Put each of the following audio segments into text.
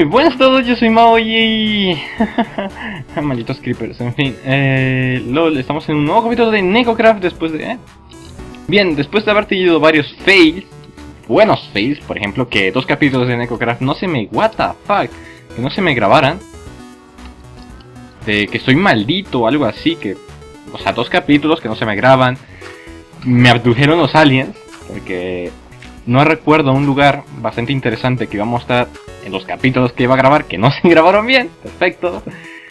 Buenas a todos, yo soy Mao y... Malditos creepers, en fin. LOL, estamos en un nuevo capítulo de NecoCraft después de... Bien, después de haber tenido varios fails, buenos fails, por ejemplo, que 2 capítulos de NecoCraft no se me... What the fuck, que no se me grabaran. De que soy maldito o algo así, que... O sea, 2 capítulos que no se me graban. Me abdujeron los aliens, porque... No recuerdo un lugar bastante interesante que iba a mostrar en los capítulos que iba a grabar, que no se grabaron bien, perfecto.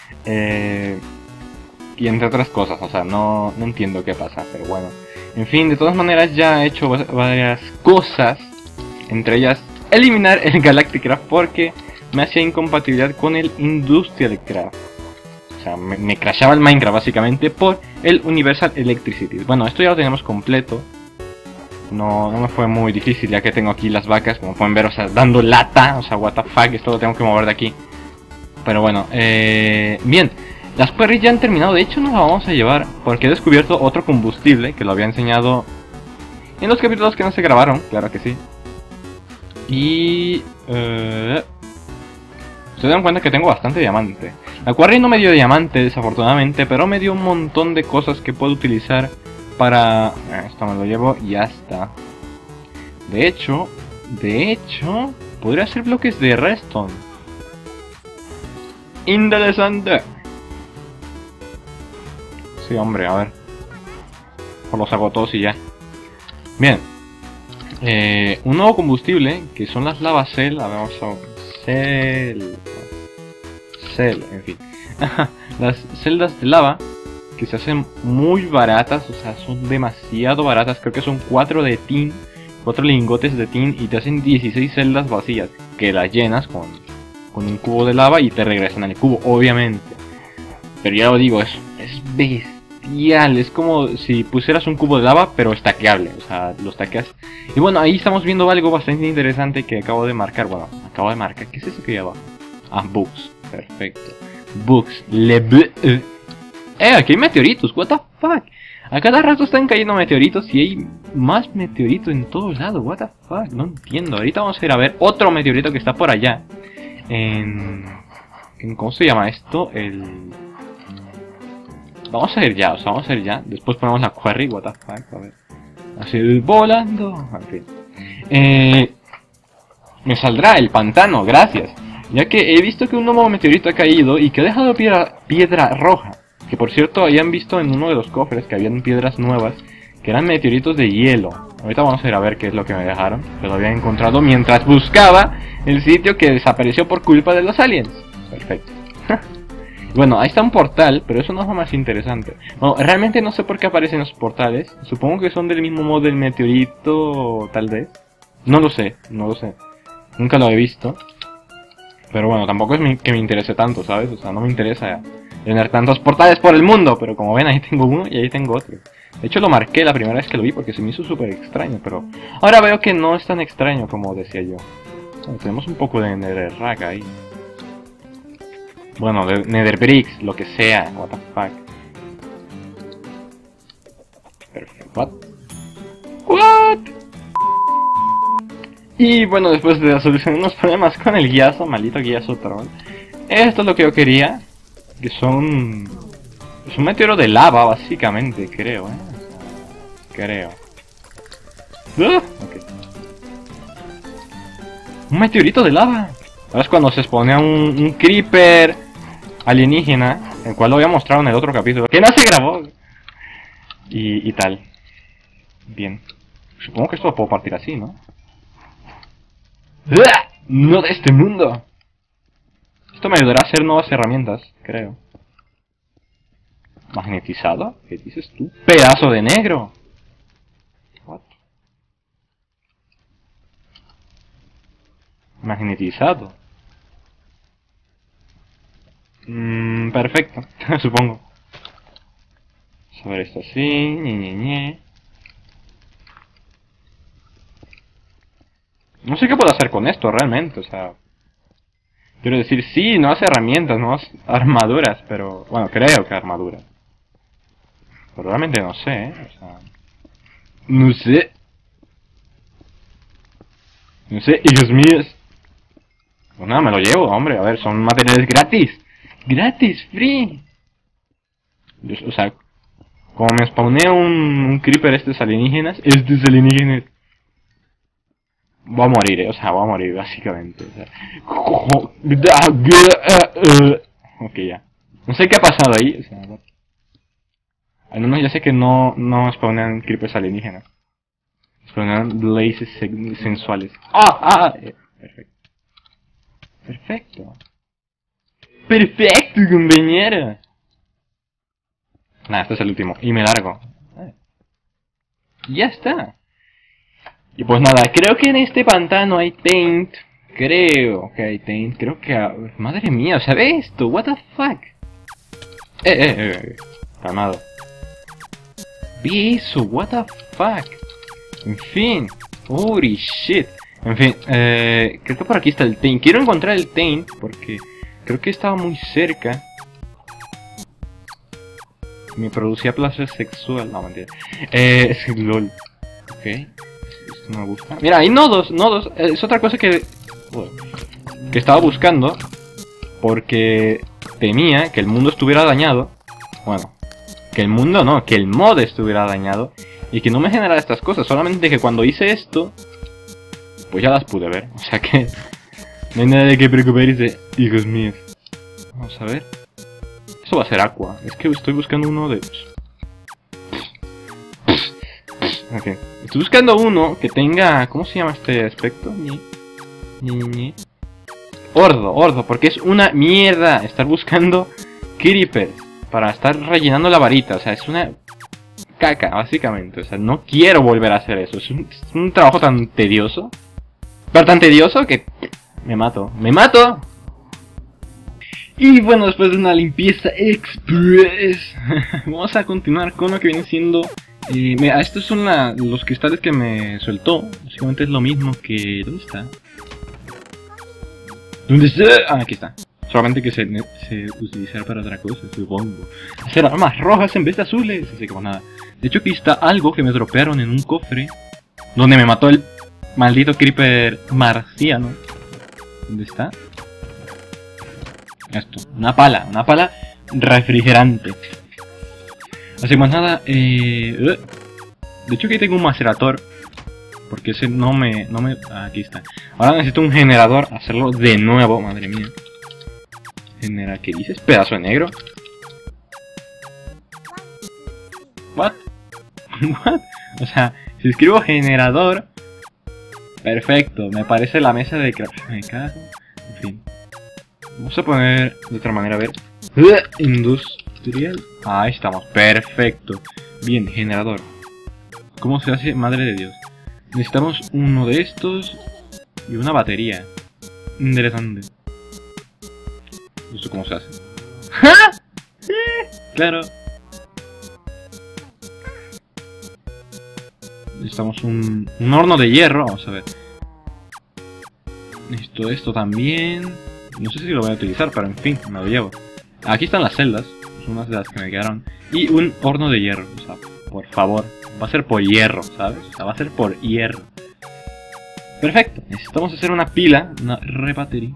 Y entre otras cosas, o sea, no entiendo qué pasa, pero bueno. En fin, de todas maneras ya he hecho varias cosas, entre ellas eliminar el Galacticraft porque me hacía incompatibilidad con el Industrialcraft. O sea, me crashaba el Minecraft básicamente por el Universal Electricity. Bueno, esto ya lo tenemos completo. No me fue muy difícil ya que tengo aquí las vacas, como pueden ver, o sea, dando lata, o sea, what the fuck, esto lo tengo que mover de aquí. Pero bueno, bien, las queries ya han terminado, de hecho nos las vamos a llevar porque he descubierto otro combustible que lo había enseñado en los capítulos que no se grabaron, claro que sí. Y... se dan cuenta que tengo bastante diamante. La quarry no me dio diamante desafortunadamente, pero me dio un montón de cosas que puedo utilizar para... esto me lo llevo y ya está. De hecho, podría hacer bloques de redstone. Interesante. Sí, hombre, a ver. Pues los hago todos y ya. Bien. Un nuevo combustible, que son las lava cell. A ver, vamos a... Cell, en fin. Las celdas de lava, que se hacen muy baratas, o sea, son demasiado baratas. Creo que son 4 de tin, 4 lingotes de tin, y te hacen 16 celdas vacías, que las llenas con un cubo de lava y te regresan al cubo, obviamente. Pero ya lo digo, es bestial, es como si pusieras un cubo de lava, pero stackeable, o sea, lo stackeas. Y bueno, ahí estamos viendo algo bastante interesante que acabo de marcar, ¿qué es eso que hay abajo? Ah, books, perfecto. Books, aquí hay meteoritos, what the fuck. A cada rato están cayendo meteoritos y hay más meteoritos en todos lados, what the fuck, no entiendo. Ahorita vamos a ir a ver otro meteorito que está por allá. ¿Cómo se llama esto? Vamos a ir ya, Después ponemos la quarry, what the fuck, a ver. Así, volando, en fin. Me saldrá el pantano, gracias. Ya que he visto que un nuevo meteorito ha caído y que ha dejado piedra roja. Que por cierto, habían visto en uno de los cofres que habían piedras nuevas, que eran meteoritos de hielo. Ahorita vamos a ir a ver qué es lo que me dejaron, que lo había encontrado mientras buscaba el sitio que desapareció por culpa de los aliens. Perfecto. Bueno, ahí está un portal, pero eso no es lo más interesante. Bueno, realmente no sé por qué aparecen los portales. Supongo que son del mismo modo del meteorito, tal vez. No lo sé. Nunca lo he visto. Pero bueno, tampoco es que me interese tanto, ¿sabes? O sea, no me interesa tener tantos portales por el mundo, pero como ven, ahí tengo uno y ahí tengo otro. De hecho lo marqué la primera vez que lo vi porque se me hizo súper extraño, pero ahora veo que no es tan extraño como decía yo. Bueno, tenemos un poco de netherrack ahí. Bueno, de netherbricks, lo que sea, what the fuck. Perfecto. What? Y bueno, después de solucionar unos problemas con el guiazo, maldito guiazo troll, esto es lo que yo quería. Que son... Es un meteoro de lava, básicamente, creo, creo. Okay. Un meteorito de lava. Ahora es cuando se expone un creeper alienígena, el cual lo había mostrado en el otro capítulo, que no se grabó. Y tal. Bien. Supongo que esto lo puedo partir así, ¿no? No de este mundo. Esto me ayudará a hacer nuevas herramientas, creo. ¿Magnetizado? ¿Qué dices tú? ¡Pedazo de negro! What? Magnetizado. Perfecto, supongo. Vamos a ver esto así. No sé qué puedo hacer con esto realmente, o sea... Quiero decir, sí, nuevas herramientas, nuevas armaduras, pero... Bueno, creo que armaduras. Pero realmente no sé, o sea... No sé, hijos míos. Pues nada, me lo llevo, hombre. A ver, son materiales gratis. Gratis, free. O sea, como me spawné un creeper estos alienígenas, voy a morir, o sea, voy a morir, básicamente. O sea. Ok, ya. No sé qué ha pasado ahí, o sea, al menos ya sé que no spawnean creepers alienígenas. Spawnean blazes sensuales. Perfecto. Perfecto. Perfecto, compañero. Nada, este es el último. Y me largo. Ya está. Y pues nada, creo que en este pantano hay Taint. Creo que hay Taint. Creo que... Madre mía, ¿sabes esto? What the fuck? Calmado. Vi eso, what the fuck. En fin. Holy shit. En fin, creo que por aquí está el Taint. Quiero encontrar el Taint porque creo que estaba muy cerca. Me producía placer sexual. No, mentira. Es LOL. Ok. Esto no me gusta. Mira, hay nodos. Es otra cosa que estaba buscando. Porque temía que el mundo estuviera dañado. Bueno, que el mundo no, que el mod estuviera dañado. Y que no me generara estas cosas. Solamente que cuando hice esto, pues ya las pude ver. O sea que no hay nada de que preocuparse, hijos míos. Vamos a ver. Eso va a ser Aqua. Es que estoy buscando uno de... Ok. Estoy buscando uno que tenga... ¿Cómo se llama este aspecto? Ordo, porque es una mierda estar buscando creepers para estar rellenando la varita. O sea, es una caca, básicamente. O sea, no quiero volver a hacer eso. Es un trabajo tan tedioso. Pero tan tedioso que... Me mato. Y bueno, después de una limpieza express, vamos a continuar con lo que viene siendo... mira, estos son los cristales que me soltó. Básicamente es lo mismo que... ¿Dónde está? ¿Dónde está? Ah, aquí está. Solamente que se utilizará para otra cosa, supongo. Hacer armas rojas en vez de azules. Así que pues nada. De hecho aquí está algo que me dropearon en un cofre. Donde me mató el maldito creeper marciano. ¿Dónde está? Esto, una pala refrigerante. Así que más nada, de hecho aquí tengo un macerator. Porque ese no me... aquí está. Ahora necesito un generador, hacerlo de nuevo, madre mía. ¿Qué dices? ¿Pedazo de negro? ¿What? ¿What? O sea, si escribo generador... Perfecto, me parece la mesa de craft. Me cago. En fin. Vamos a poner de otra manera, a ver. Industrial. Ahí estamos, perfecto. Bien, generador. ¿Cómo se hace? Madre de Dios. Necesitamos uno de estos y una batería. Interesante. ¿Esto cómo se hace? ¡Ja! Claro. Necesitamos un horno de hierro. Vamos a ver. Necesito esto también. No sé si lo voy a utilizar, pero en fin, me lo llevo. Aquí están las celdas. Son unas de las que me quedaron. Y un horno de hierro. O sea, por favor. Va a ser por hierro, ¿sabes? O sea, va a ser por hierro. Perfecto. Necesitamos hacer una pila. Una rebatería.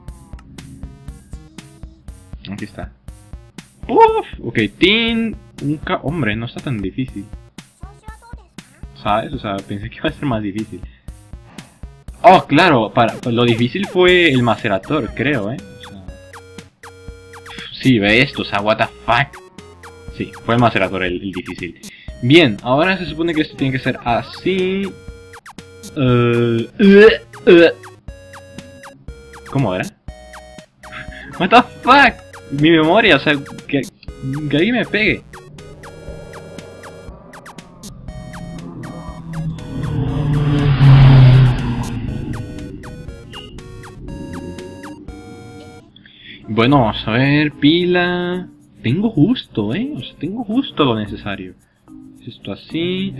Aquí está. Uf. Ok, tin. Hombre, no está tan difícil. ¿Sabes? O sea, pensé que iba a ser más difícil. Oh, claro, lo difícil fue el macerator, creo, O sea, sí, ve esto, o sea, what the fuck. Sí, fue el macerator el difícil. Bien, ahora se supone que esto tiene que ser así. ¿Cómo era? What the fuck. Mi memoria, o sea, que alguien me pegue. Bueno, vamos a ver, pila... Tengo justo, O sea, tengo justo lo necesario. ¿Es esto así?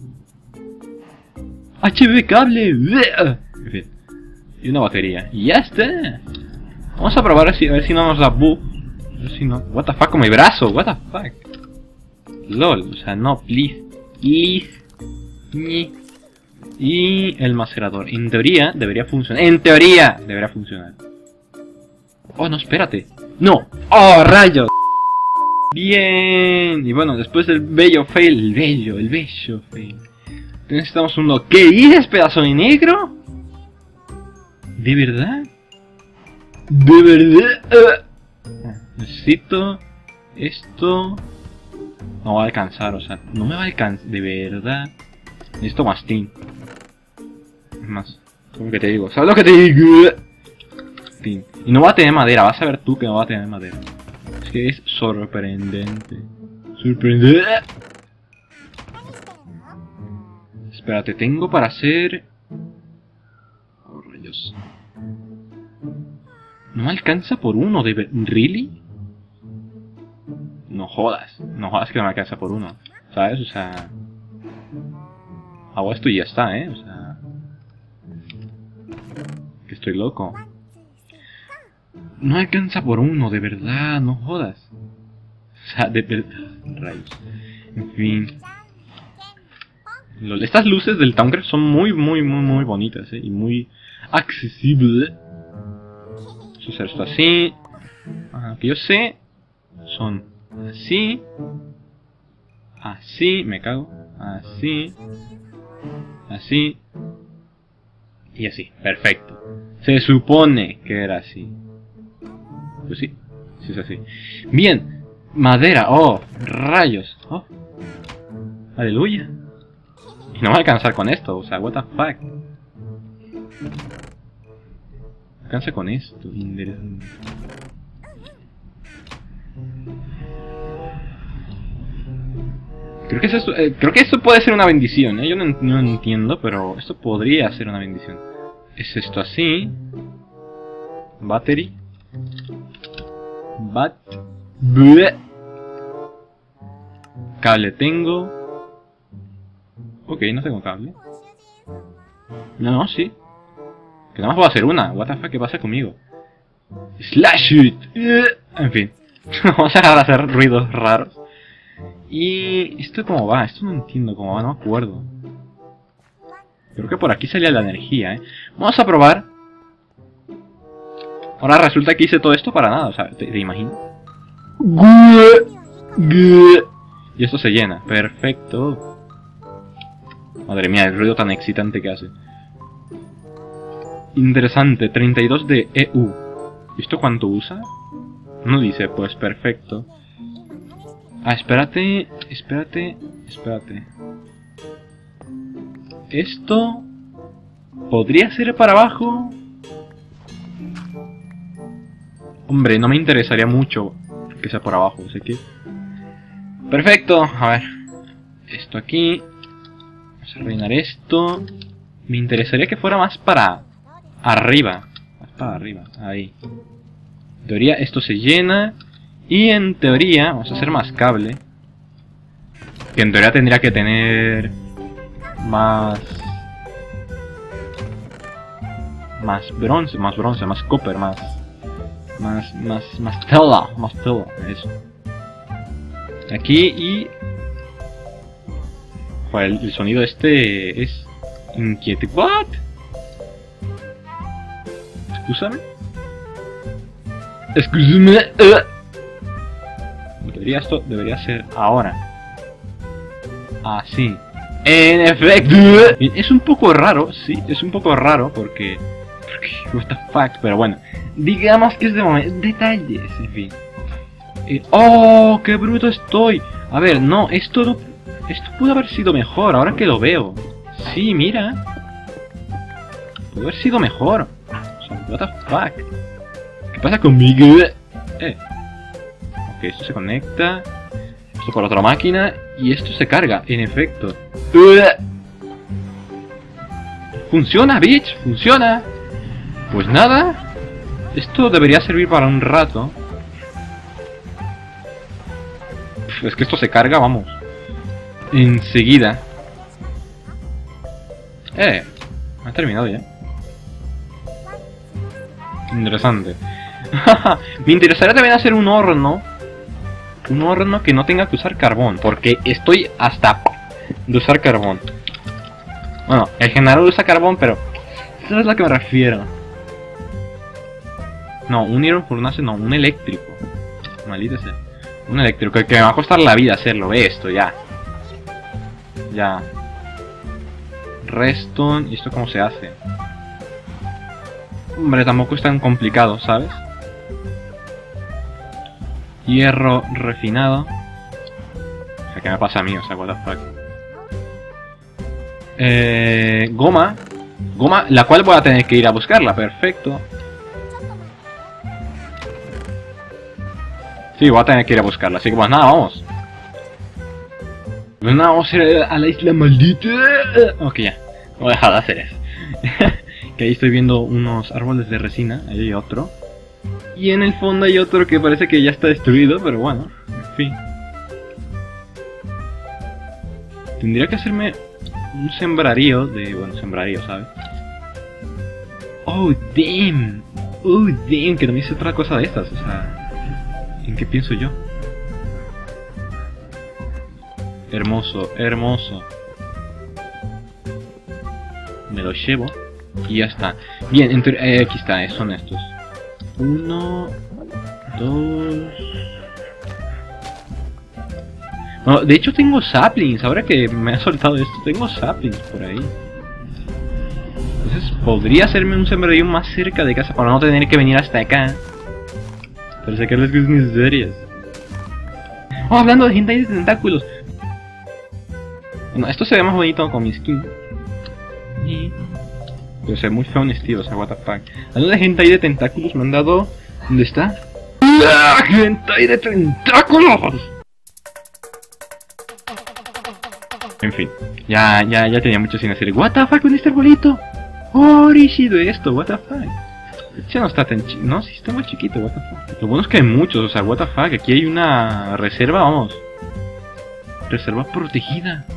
HB cable. En fin. Y una batería. Y ya está. Vamos a probar a ver si no nos da bug. A ver si no... What the fuck con mi brazo. What the fuck. LOL. O sea, no, please. Please. Y el macerador. En teoría debería funcionar. En teoría debería funcionar. Oh, no, espérate. ¡No! ¡Oh, rayos! Bien. Y bueno, después del bello fail, el bello fail. Necesitamos uno. ¿Qué dices, pedazo de negro? ¿De verdad? ¿De verdad? Necesito esto. No va a alcanzar, o sea, no me va a alcanzar. De verdad. Necesito mastín. Es más, ¿cómo que te digo? ¿Sabes lo que te digo? Mastín. Y no va a tener madera, vas a ver tú que no va a tener madera. Es que es sorprendente. Sorprendente. Espérate, tengo para hacer... Oh, rayos. No me alcanza por uno, ¿really? No jodas que no me alcanza por uno, ¿sabes? O sea... Hago esto y ya está, o sea... Que estoy loco. No alcanza por uno, de verdad, no jodas. O sea, de verdad, rayos. En fin... Estas luces del Thaumcraft son muy bonitas, y muy accesibles. Vamos a hacer esto así. Que yo sé, son así, así, me cago, así, así y así. Perfecto. Se supone que era así. Pues sí, sí es así. Bien, madera. Oh, rayos. Oh, aleluya. Y no va a alcanzar con esto, o sea, what the fuck. Alcanza con esto, interesante. Creo que esto puede ser una bendición, Yo no entiendo, pero esto podría ser una bendición. Es esto así. Battery. Cable tengo. Ok, no tengo cable. No, sí. Que nada más puedo hacer una. What the fuck, ¿qué pasa conmigo? Slash it. En fin. Vamos a dejar de hacer ruidos raros. Y... ¿esto cómo va? Esto no entiendo cómo va, no me acuerdo. Creo que por aquí salía la energía, Vamos a probar. Ahora resulta que hice todo esto para nada, o sea, ¿te imaginas? Y esto se llena, perfecto. Madre mía, el ruido tan excitante que hace. Interesante, 32 de EU. ¿Y esto cuánto usa? No dice, pues perfecto. Ah, espérate. Esto... ¿podría ser para abajo? Hombre, no me interesaría mucho que sea por abajo, así que... Perfecto, a ver. Esto aquí... Vamos a rellenar esto. Me interesaría que fuera más para arriba. Más para arriba, ahí. En teoría esto se llena. Y en teoría, vamos a hacer más cable. Que en teoría tendría que tener más bronce, más copper, más tela, eso. Aquí y... Joder, el sonido este es inquietante. ¿What? Excúsame. Esto debería ser ahora. Así. En efecto. Es un poco raro, sí, es un poco raro porque what the fuck, pero bueno. Digamos que es de momento. Detalles, en fin. ¡Oh! ¡Qué bruto estoy! A ver, no, esto pudo haber sido mejor, ahora que lo veo. Sí, mira. Pudo haber sido mejor. O sea, what the fuck. ¿Qué pasa conmigo? Ok, esto se conecta. Esto por otra máquina. Y esto se carga, en efecto. ¡Funciona, bitch! ¡Funciona! Pues nada. Esto debería servir para un rato. Es que esto se carga, vamos. Enseguida. Ha terminado ya. Interesante. Me interesaría también hacer un horno. Un horno que no tenga que usar carbón. Porque estoy hasta de usar carbón. Bueno, el generador usa carbón, pero... ¿sabes a lo que me refiero? No, un Iron Furnace no, un eléctrico. Maldita sea. Un eléctrico, que me va a costar la vida hacerlo. Ve esto, ya. Ya. Redstone, ¿y esto cómo se hace? Hombre, tampoco es tan complicado, ¿sabes? Hierro refinado. O sea, ¿qué me pasa a mí? O sea, what the fuck. Goma. Goma, la cual voy a tener que ir a buscarla, perfecto. Sí, voy a tener que ir a buscarla, así que pues nada, vamos. Pues nada, vamos a ir a la isla maldita. Ok, ya, voy a dejar de hacer eso. Que ahí estoy viendo unos árboles de resina, ahí hay otro. Y en el fondo hay otro que parece que ya está destruido, pero bueno, en fin. Tendría que hacerme un sembrarío de... bueno, sembrarío, ¿sabes? Oh, damn. Oh, damn, que no me hice otra cosa de estas, o sea... ¿En qué pienso yo? Hermoso, hermoso. Me lo llevo. Y ya está. Bien, aquí está, son estos. 1, 2... Bueno, de hecho tengo saplings, ahora que me ha soltado esto, tengo saplings por ahí. Entonces podría hacerme un sembradío más cerca de casa para no tener que venir hasta acá. Para sacar las cosas necesarias. Oh, hablando de hentai de tentáculos. Bueno, esto se ve más bonito con mi skin. Pero se ve muy feo en estilo, o sea, what the fuck. Hablando de hentai de tentáculos, me han dado... ¿Dónde está? ¡Ah, hentai de tentáculos! En fin, ya tenía mucho sin hacer. What the fuck con este arbolito. Oh, origido esto, what the fuck. Ya no está tan chiquito, no, sí está muy chiquito, what the fuck. Lo bueno es que hay muchos, o sea, what the fuck, aquí hay una reserva, vamos. Reserva protegida.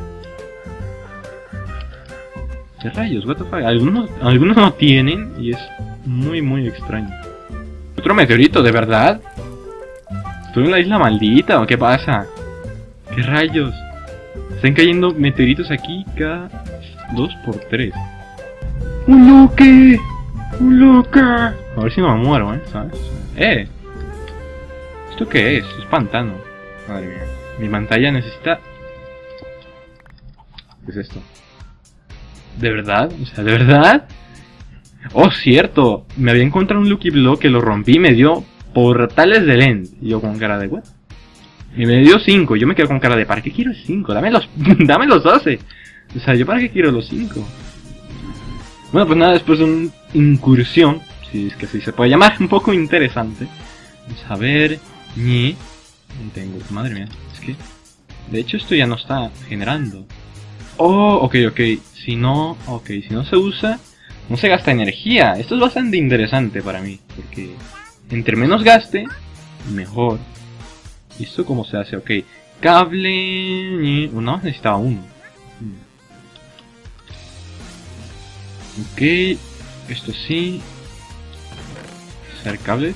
¿Qué rayos, what the fuck? Algunos no tienen y es muy extraño. ¿Otro meteorito, de verdad? ¿Estoy en la isla maldita o qué pasa? ¿Qué rayos? Están cayendo meteoritos aquí cada 2×3. ¡Un loque! ¡Un loque! A ver si no me muero, ¿sabes? ¿Esto qué es? Es pantano. Madre mía. Mi pantalla necesita... ¿Qué es esto? ¿De verdad? O sea, ¿de verdad? Oh, cierto. Me había encontrado un Lucky Block que lo rompí y me dio portales de End. Y yo con cara de... ¿what? Y me dio 5, yo me quedo con cara de ¿para qué quiero 5? Dámelos 12. O sea, ¿yo para qué quiero los 5? Bueno, pues nada, después de una incursión, si es que así se puede llamar, un poco interesante. Vamos a ver... No tengo... madre mía, es que... de hecho esto ya no está generando. Oh, ok. Si no se usa, no se gasta energía. Esto es bastante interesante para mí, porque entre menos gaste, mejor. ¿Y esto cómo se hace? Ok. Cable... no, necesitaba uno. Ok. Esto sí. Hacer cables.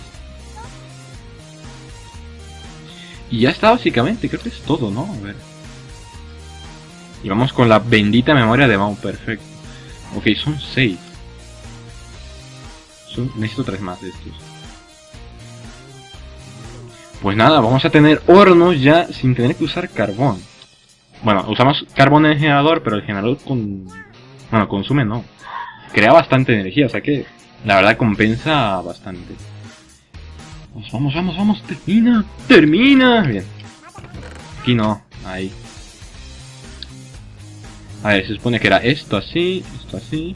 Y ya está básicamente. Creo que es todo, ¿no? A ver. Y vamos con la bendita memoria de Mau. Perfecto. Ok, son 6. Necesito 3 más de estos. Pues nada, vamos a tener hornos ya sin tener que usar carbón. Bueno, usamos carbón en el generador, pero el generador consume no. Crea bastante energía, o sea que la verdad compensa bastante. Vamos, termina. Bien. Aquí no, ahí. A ver, se supone que era esto así, esto así.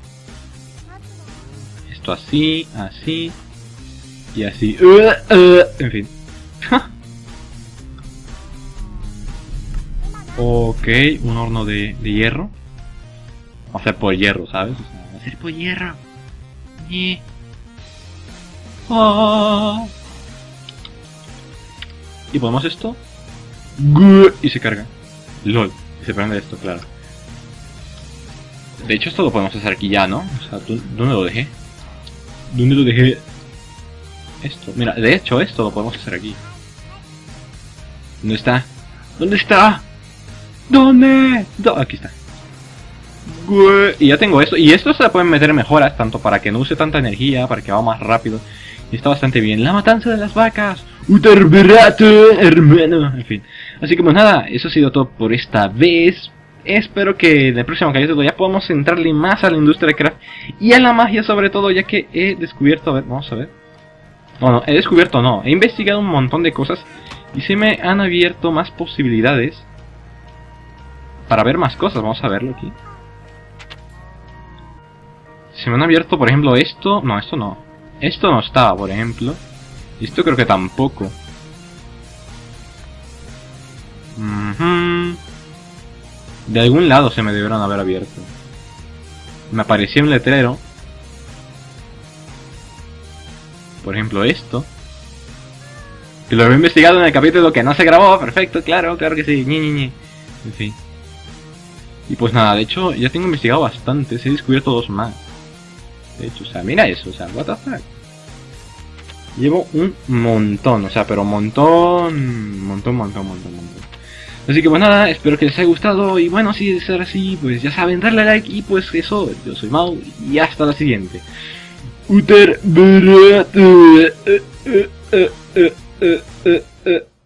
Esto así, así. Y así. En fin. Ok, un horno de hierro. Vamos a hacer por hierro, ¿sabes? O sea, a hacer por hierro. Y ponemos esto. Y se carga. LOL. Y se prende esto, claro. De hecho esto lo podemos hacer aquí ya, ¿no? O sea, ¿dónde lo dejé? ¿Dónde lo dejé? Esto. Mira, de hecho esto lo podemos hacer aquí. ¿Dónde está? ¿Dónde está? ¿Dónde? Aquí está. Y ya tengo esto. Y esto se le pueden meter mejoras, tanto para que no use tanta energía, para que va más rápido. Y está bastante bien. La matanza de las vacas. Uterberato, hermano. En fin. Así que pues nada, eso ha sido todo por esta vez. Espero que en el próximo capítulo ya podamos centrarle más a la industria de craft y a la magia sobre todo, ya que he descubierto, a ver, vamos a ver. Bueno, he descubierto no, he investigado un montón de cosas y se me han abierto más posibilidades para ver más cosas. Vamos a verlo aquí. Se me han abierto, por ejemplo, esto. No, esto no. Esto no estaba, por ejemplo. Y esto creo que tampoco. De algún lado se me debieron haber abierto. Me apareció un letrero. Por ejemplo, esto. Que lo había investigado en el capítulo que no se grabó. Perfecto, claro que sí. En fin. Y pues nada, de hecho, ya tengo investigado bastantes. He descubierto 2 más. De hecho, o sea, mira eso. O sea, what the fuck. Llevo un montón, o sea, pero montón. Así que pues nada, espero que les haya gustado. Y bueno, si es ser así, pues ya saben, darle like. Y pues eso, yo soy Mau. Y hasta la siguiente. Uter